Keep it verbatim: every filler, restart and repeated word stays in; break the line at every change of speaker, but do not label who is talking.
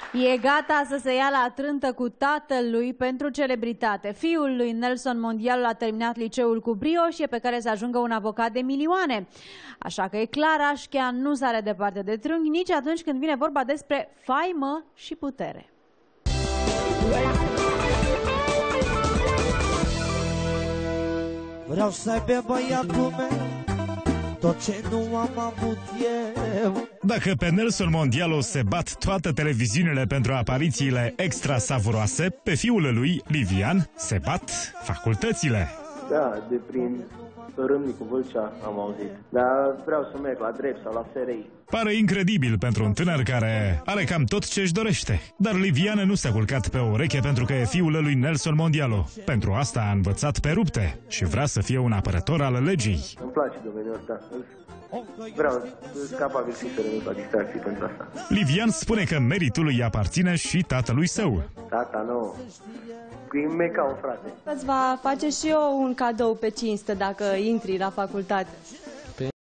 E gata să se ia la trântă cu tatălui pentru celebritate. Fiul lui Nelson Mondialu a terminat liceul cu brio și e pe care să ajungă un avocat de milioane. Așa că e clar, Așchea nu sare departe de trânghi nici atunci când vine vorba despre faimă și putere.
Vreau să aibă băiatul meu tot ce nu am avut eu.
Dacă pe Nelson Mondialu se bat toate televiziunile pentru aparițiile extra savuroase, pe fiul lui, Livian, se bat facultățile.
Da, de prin Râmnicu Vâlcea am auzit. Dar vreau să merg la drept sau la S R I.
Pare incredibil pentru un tânăr care are cam tot ce își dorește. Dar Livian nu s-a culcat pe o ureche pentru că e fiul lui Nelson Mondialu. Pentru asta a învățat pe rupte și vrea să fie un apărător al legii.
Îmi place domeniul ăsta. Vreau, sunt capabil și să renunț la distracții pentru asta.
Livian spune că meritul îi aparține și tatălui său.
Tata, nu. E meca, un frate.
Îți va face și eu un cadou pe cinste dacă intri la facultate.